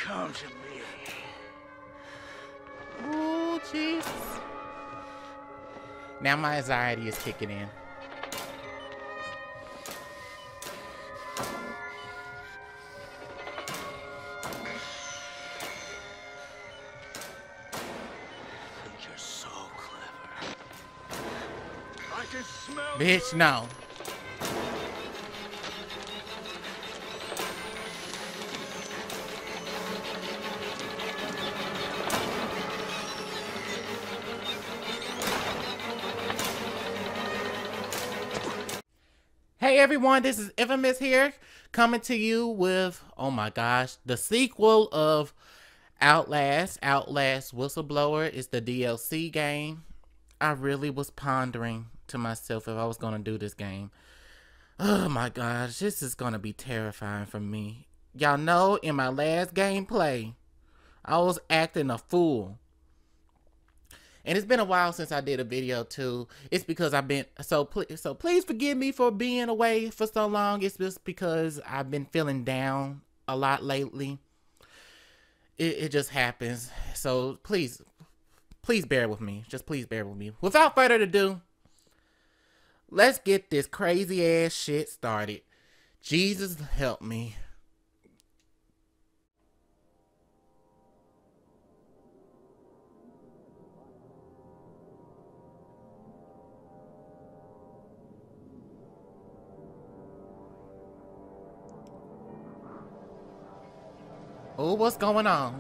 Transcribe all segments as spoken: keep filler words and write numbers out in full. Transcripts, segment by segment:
Come to me. Oh, jeez. Now my anxiety is kicking in. You're so clever. I can smell. Bitch, no. Hey everyone, this is Infamous here, coming to you with, oh my gosh, the sequel of Outlast, Outlast Whistleblower. Is the D L C game. I really was pondering to myself if I was going to do this game. Oh my gosh, this is going to be terrifying for me. Y'all know in my last gameplay, I was acting a fool. And it's been a while since I did a video too. It's because I've been, so, pl so please forgive me for being away for so long. It's just because I've been feeling down a lot lately. It, it just happens. So please, please bear with me. Just please bear with me. Without further ado, let's get this crazy ass shit started. Jesus help me. Oh, what's going on?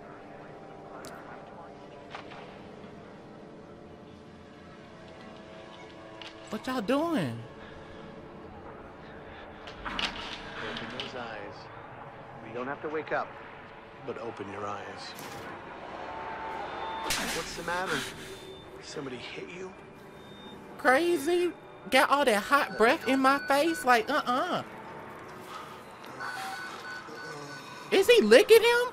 What y'all doing? Open those eyes. You don't have to wake up, but open your eyes. What's the matter? Somebody hit you? Crazy? Got all that hot breath in my face? Like, uh-uh. Is he licking him?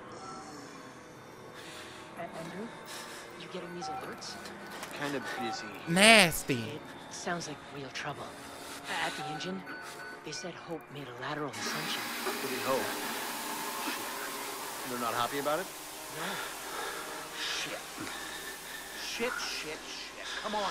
Andrew, you getting these alerts? Kind of busy. Nasty. It sounds like real trouble. At the engine, they said Hope made a lateral ascension. What do you hope? They're not happy about it? No. Shit. Shit, shit, shit. Come on.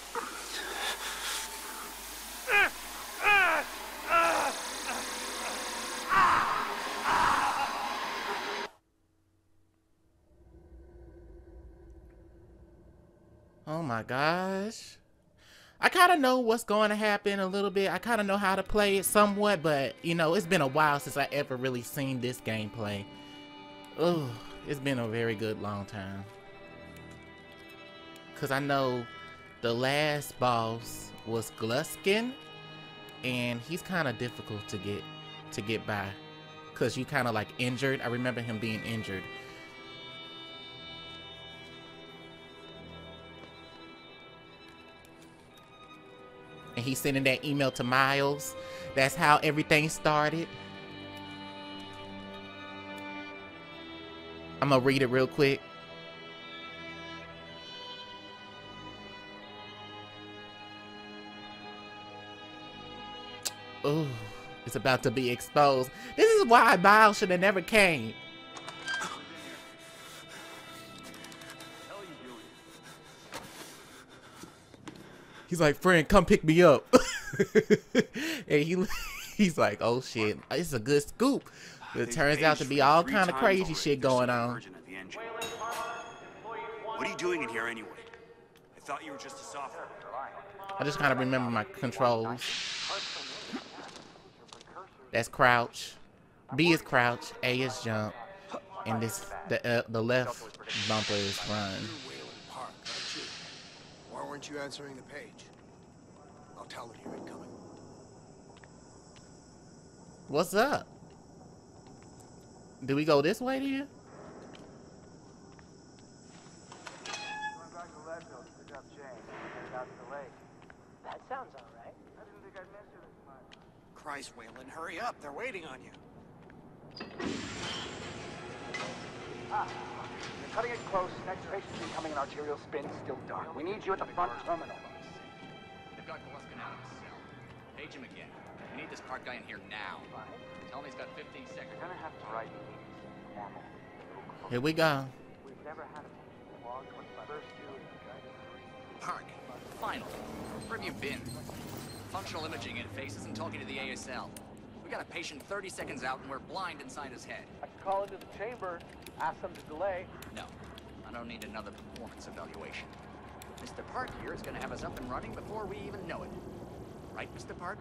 Oh my gosh. I kind of know what's going to happen a little bit. I kind of know how to play it somewhat, but you know, it's been a while since I ever really seen this gameplay. Oh, it's been a very good long time. Cause I know the last boss was Gluskin, and he's kind of difficult to get to get by. Cause you kind of like injured. I remember him being injured. And he's sending that email to Miles. That's how everything started. I'm gonna read it real quick. Oh, it's about to be exposed. This is why Miles should have never came. He's like, friend, come pick me up. And he, he's like, oh shit, it's a good scoop. But it turns out to be all kind of crazy shit going on. What are you doing in here anyway? I thought you were just a software. I just kind of remember my controls. That's crouch. B is crouch. A is jump. And this the uh, the left bumper is run. Why weren't you answering the page? I'll tell her you're incoming. What's up? Do we go this way to you? That sounds all right. Christ, Waylon, hurry up. They're waiting on you. Ah, you're cutting it close. Next patient's incoming, and arterial spin still dark. We need you at the front terminal. They've got Gluskin out of his cell. Page him again. We need this cart guy in here now. Tell him he's got fifteen seconds. You're gonna have to write meetings normal. Here we go. We've never had a long twenty-five. First two and guided three. Park, finally. Where have you been? Functional imaging interfaces and talking to the A S L. We got a patient thirty seconds out and we're blind inside his head. I can call into the chamber, ask them to delay. No, I don't need another performance evaluation. Mister Park here is going to have us up and running before we even know it. Right, Mister Park?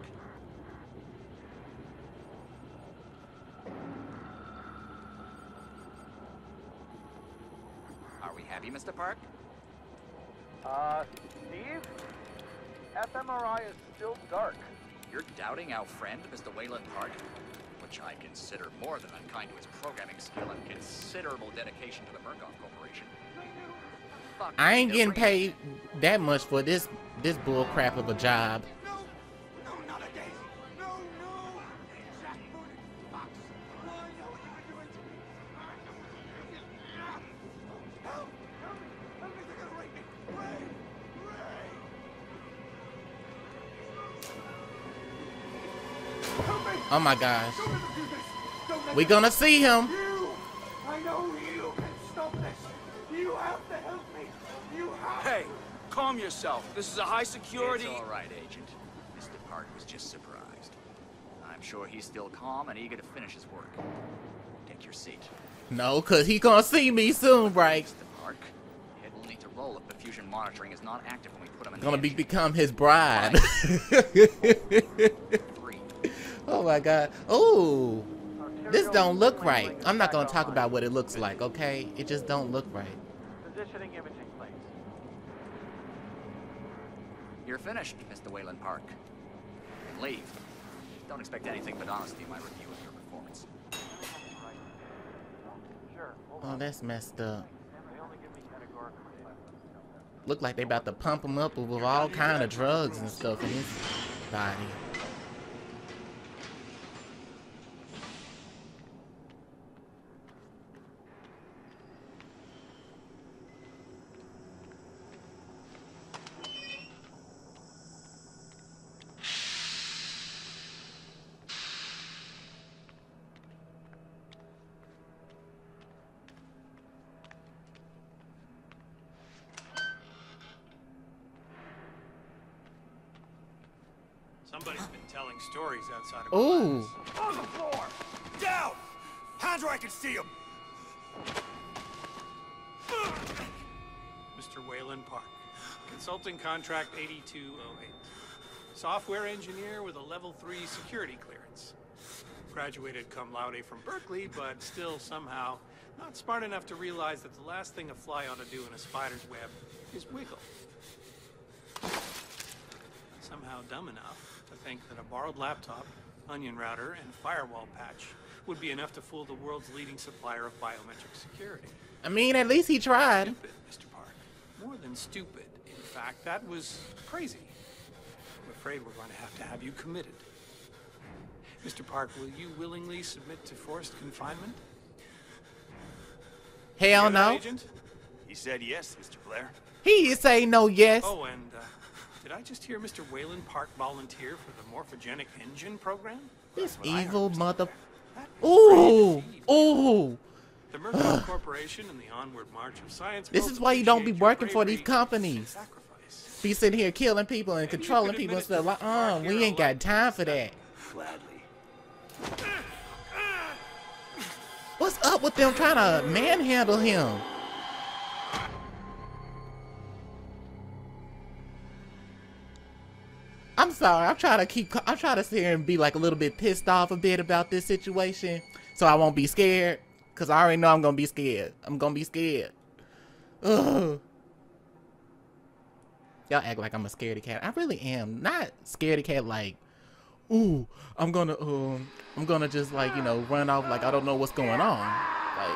Are we happy, Mister Park? Uh, Steve? F M R I is still dark. You're doubting our friend, Mister Wayland Park? Which I consider more than unkind to his programming skill and considerable dedication to the Murkoff Corporation. Fuck, I ain't getting they're bringing- paid that much for this this bull crap of a job. No! No, not a Daisy! No, no! Jackbooted Fox! Why, I know what you've been doing to me! Help! Help me! Help me! They're gonna rape me! Ray! Ray! Help me! Oh my gosh. Don't let them do this! Don't let We them- gonna see him. You! I know you can stop this! You have to help me! You have Hey, calm yourself. This is a high security... It's all right, Agent. Mister Park was just surprised. I'm sure he's still calm and eager to finish his work. Take your seat. No, cause he gonna see me soon, right? Mister Park, head will need to roll if the fusion monitoring is not active when we put him in Gonna the be engine. become his bride. Three. Oh my god. Oh, this Arterial don't look labeling right. is I'm not back gonna talk online. about what it looks like, okay? It just don't look right. Positioning imaging plates. You're finished, Mister Wayland Park. You can leave. Don't expect anything but honesty in my review of your performance. Sure. Hold Oh, on. that's messed up. They only give me categorical advice. Look like they about to pump him up with all kind of drugs and stuff in his body. Somebody's been telling stories outside of Ooh. class. on the floor! Down! Hands where I can see them! Mister Wayland Park. Consulting contract eighty-two oh eight. Software engineer with a level three security clearance. Graduated cum laude from Berkeley, but still somehow not smart enough to realize that the last thing a fly ought to do in a spider's web is wiggle. Somehow dumb enough to think that a borrowed laptop, onion router, and firewall patch would be enough to fool the world's leading supplier of biometric security. I mean, at least he tried. Stupid, Mister Park. More than stupid. In fact, that was crazy. I'm afraid we're going to have to have you committed. Mister Park, will you willingly submit to forced confinement? Hell Hear that, no. Agent? He said yes, Mister Blair. He say no yes. Oh, and uh, did I just hear Mister Wayland Park volunteer for the morphogenic engine program? This That's what I evil heard, mother. That Ooh. crazy. Ooh. The Murkoff Corporation and the onward march of science. This both is why you don't be appreciate your working for these bravery and companies. sacrifice. Be sitting here killing people and Maybe you controlling could people and administer stuff. Like, uh, Park we here ain't a got life time for that. Gladly. What's up with them trying to manhandle him? I'm sorry. I'm trying to keep. I'm trying to sit here and be like a little bit pissed off a bit about this situation, so I won't be scared. Cause I already know I'm gonna be scared. I'm gonna be scared. Ugh. Y'all act like I'm a scaredy cat. I really am. Not scaredy cat like, ooh, I'm gonna um I'm gonna just like, you know, run off like I don't know what's going on. Like,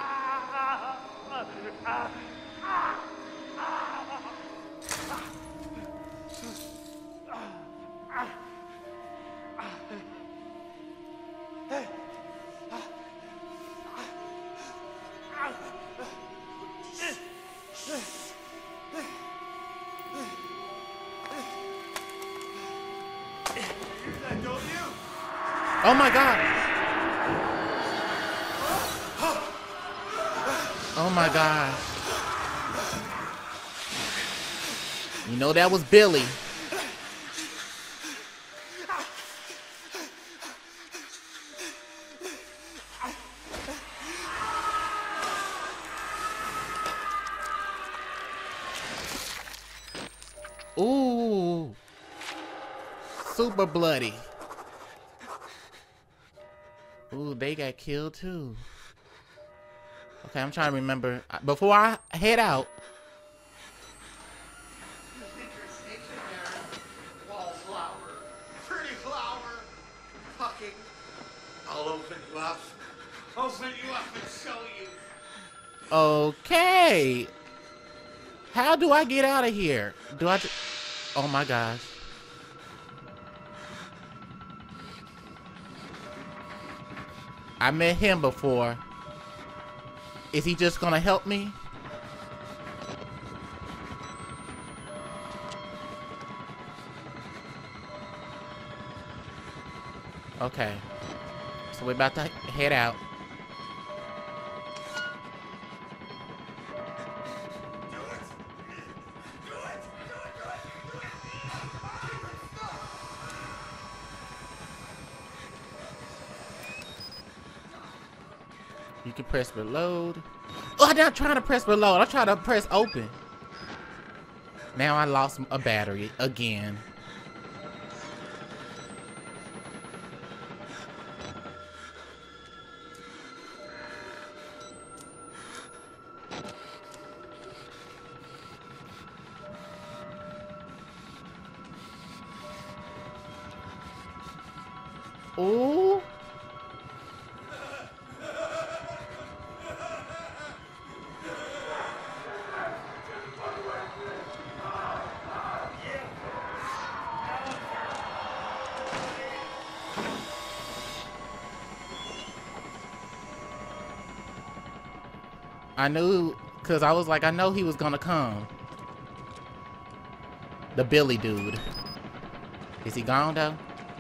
oh my god. Oh my gosh. You know that was Billy. Ooh. Super bloody. Ooh, they got killed too. Okay, I'm trying to remember. Before I head out. Wallflower. Pretty flower. Fucking. I'll open you up. Open you up and show you. Okay. How do I get out of here? Do I? Oh my gosh. I met him before. Is he just gonna help me? Okay. So we're about to head out. You can press reload. Oh, I'm not trying to press reload. I'm trying to press open. Now I lost a battery again. Ooh. I knew, cause I was like, I know he was gonna come. The Billy dude. Is he gone though?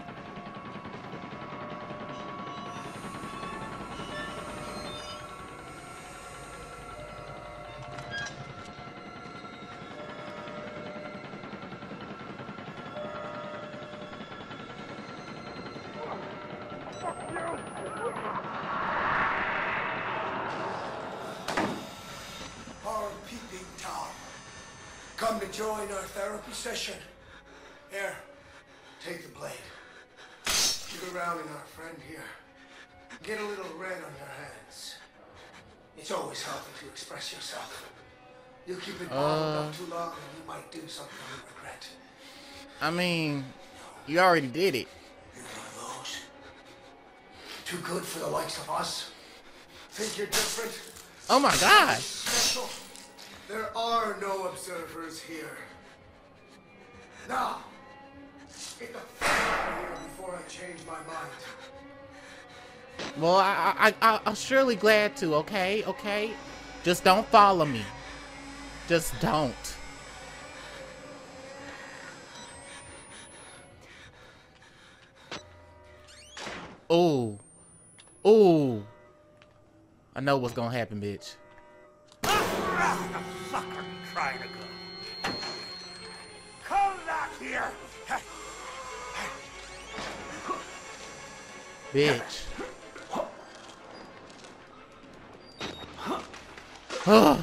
Come to join our therapy session. Here, take the blade. Keep it rounding our friend here. Get a little red on your hands. It's always healthy to express yourself. You keep it bottled Uh, up too long and you might do something you regret. I mean, you already did it. You're one of those. Too good for the likes of us. Think you're different? Oh my gosh. Special? There are no observers here. Now, get the fuck out of here before I change my mind. Well, I, I, I, I'm surely glad to, okay? Okay? Just don't follow me. Just don't. Ooh. Ooh. I know what's gonna happen, bitch. Where the fuck are you trying to go? Come back here! Bitch. Ugh.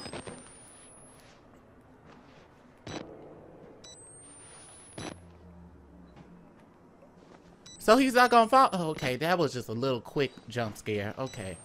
So he's not gonna fall. Oh, okay, that was just a little quick jump scare. Okay.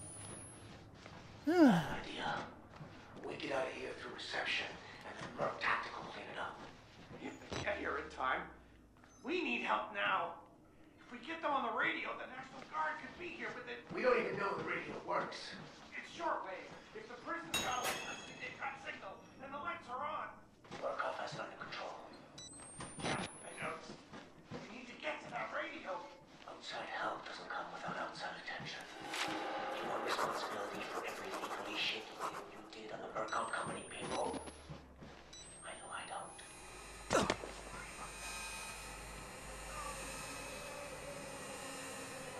Idea. We get out of here through reception, and then Merc Tactical will clean it up. If we get here in time, we need help now. If we get them on the radio, the National Guard could be here, but then We don't even know the radio works. it's shortwave. If the prison's got electricity, they've got signal, and the lights are on. Murkoff has it under control. Yeah, I know. We need to get to that radio. Outside help doesn't come without outside attention. You want responsibility for every equally shitty thing you did on the Murkoff Company payroll? I know I don't.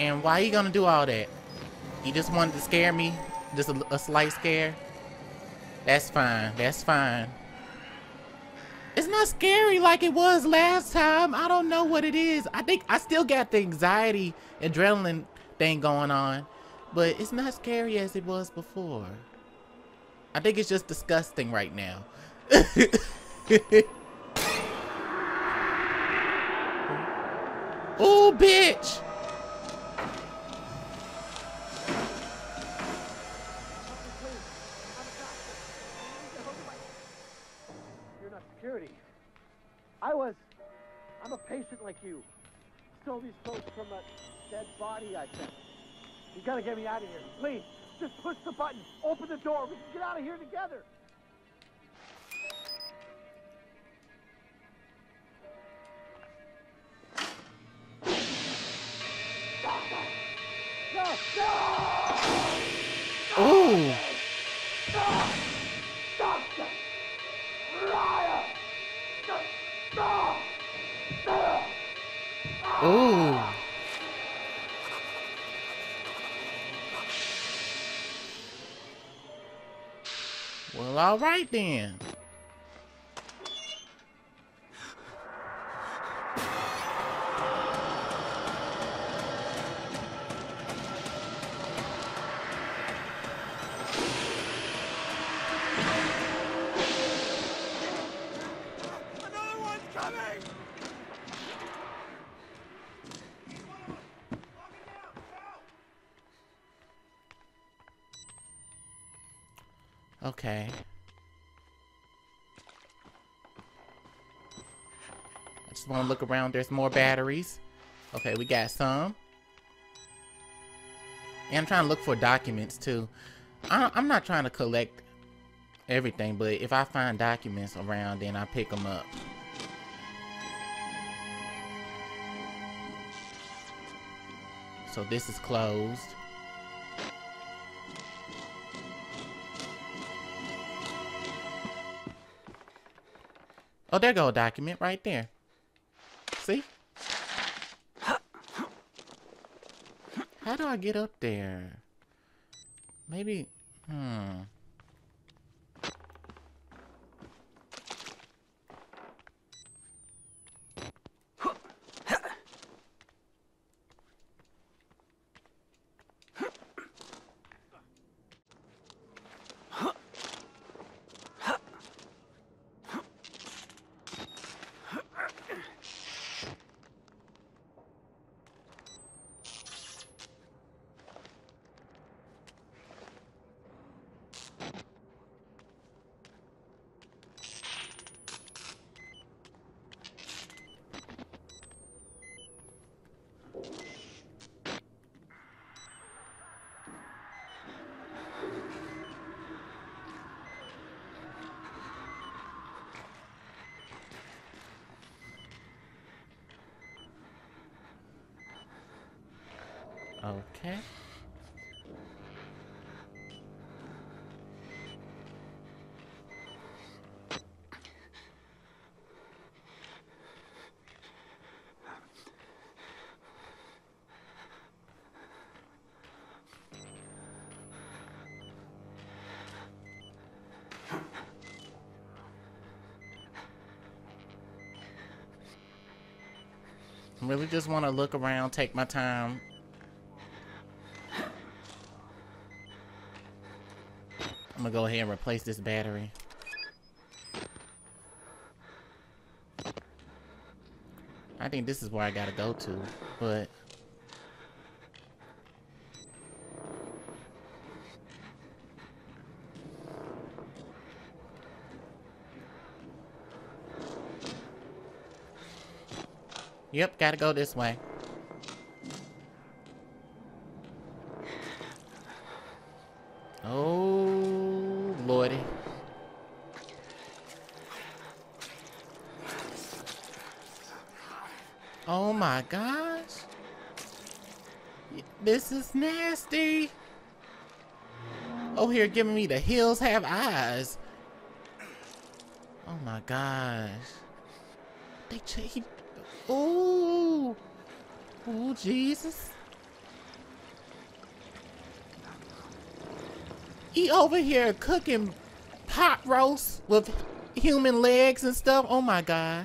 And why you gonna do all that? You just wanted to scare me? Just a, a slight scare? That's fine. That's fine. It's not scary like it was last time. I don't know what it is. I think I still got the anxiety, adrenaline thing going on. But it's not scary as it was before. I think it's just disgusting right now. Oh, bitch! You're not security. I was. I'm a patient like you. Stole these clothes from a dead body, I think. You gotta get me out of here. Please, just push the button. Open the door. We can get out of here together. No! No! Ooh! Stop! Stop! Raya! Stop! Stop! Ooh! Well, all right then. Another one's coming! Okay. I just want to look around. There's more batteries. Okay, we got some. And I'm trying to look for documents too. I, I'm not trying to collect everything, but if I find documents around, then I pick them up. So this is closed. Oh, there go a document right there. See? How do I get up there? Maybe, hmm. Okay. Really just want to look around, take my time. I'm gonna go ahead and replace this battery. I think this is where I gotta go to, but yep, gotta go this way. Oh, Lordy. Oh my gosh. This is nasty. Oh, here giving me the hills have eyes. Oh my gosh. They ch- he Oh. Oh, Jesus. He over here cooking pot roast with human legs and stuff. Oh my gosh.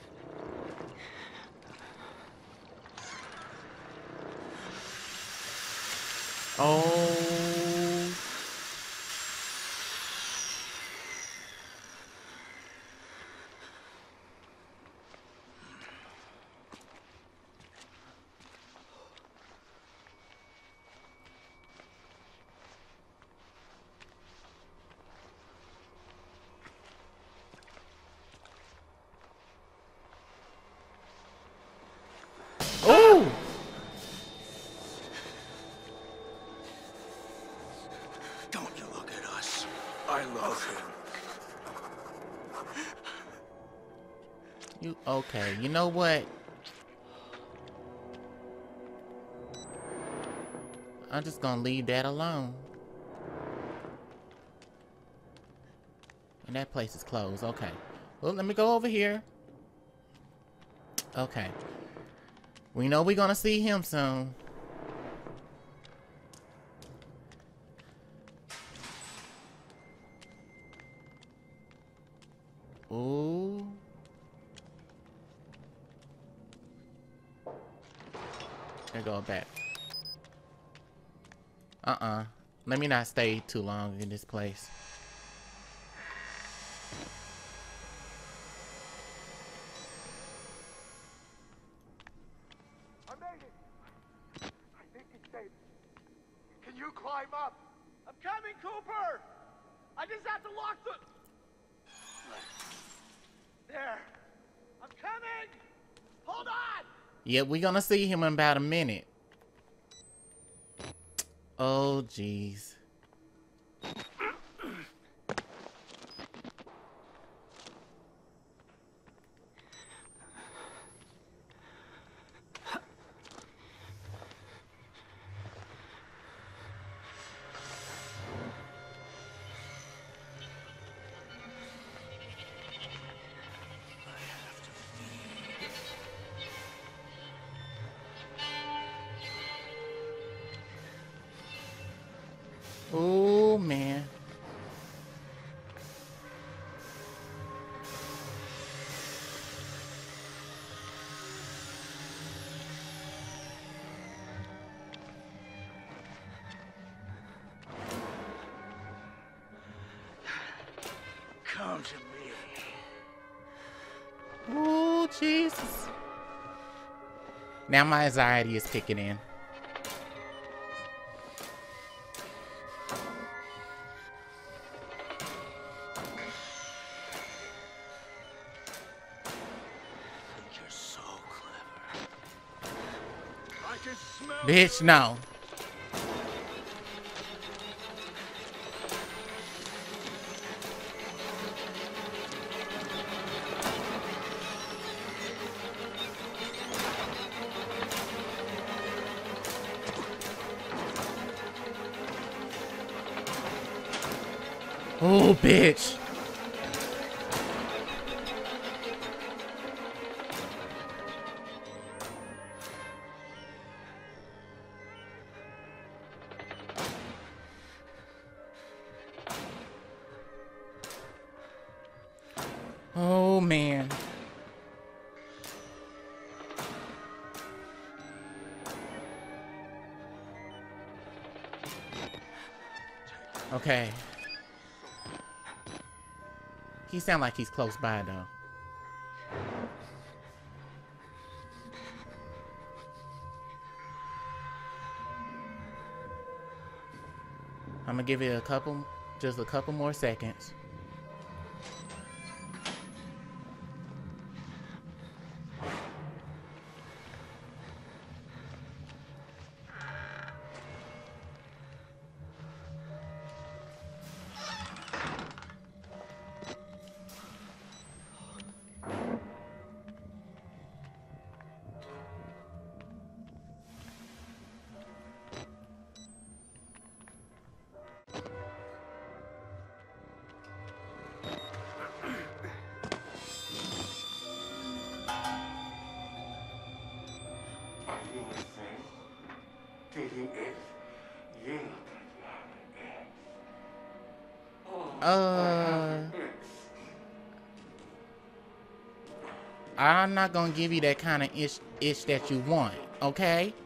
Oh. Oh. Don't you look at us. I love him. You okay? You know what? I'm just gonna leave that alone. And that place is closed. Okay. Well, let me go over here. Okay. We know we're gonna see him soon. Ooh. There go back. Uh-uh. Let me not stay too long in this place. I made it. I think it's safe. Can you climb up? I'm coming, Cooper! I just have to lock the... There. I'm coming! Hold on! Yeah, we're gonna see him in about a minute. Oh, jeez. Oh, man. Come to me. Oh, Jesus. Now my anxiety is kicking in. You're so clever. I can smell Bitch, no. Oh, bitch. Oh, man. Okay. He sound like he's close by, though. I'm gonna give it a couple, just a couple more seconds. Thinking it, you Uh, I'm not gonna give you that kind of itch, itch that you want, okay?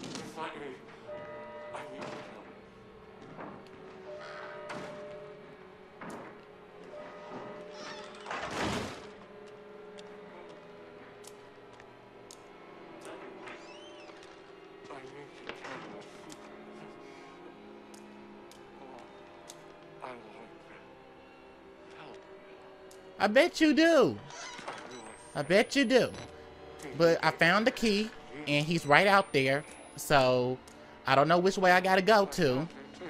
I bet you do. I bet you do. But I found the key, and he's right out there. So, I don't know which way I gotta go to.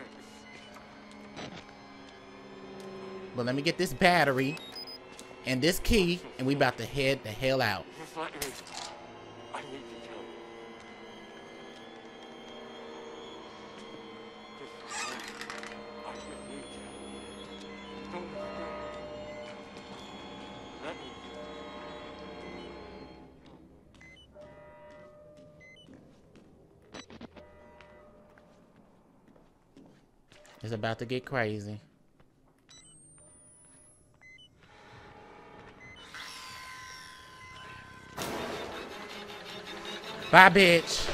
But let me get this battery and this key, and we about to head the hell out. It's about to get crazy. Bye, bitch.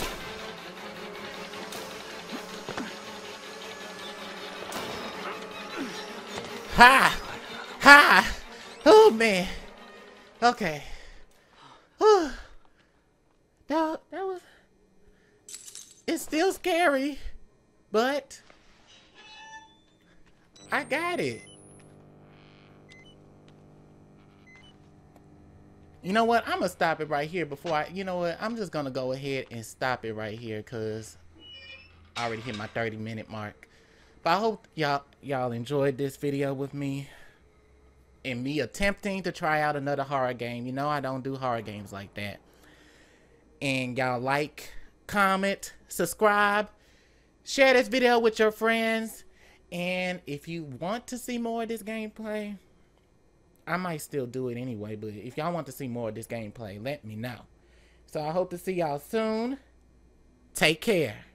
Ha! Ha! Oh, man. Okay. Whew. That, that was... It's still scary, but... I got it. You know what? I'm gonna stop it right here before I, you know what? I'm just gonna go ahead and stop it right here because I already hit my thirty minute mark. But I hope y'all y'all enjoyed this video with me and me attempting to try out another horror game. You know I don't do horror games like that. And y'all like, comment, subscribe, share this video with your friends. And if you want to see more of this gameplay, I might still do it anyway. But if y'all want to see more of this gameplay, let me know. So I hope to see y'all soon. Take care.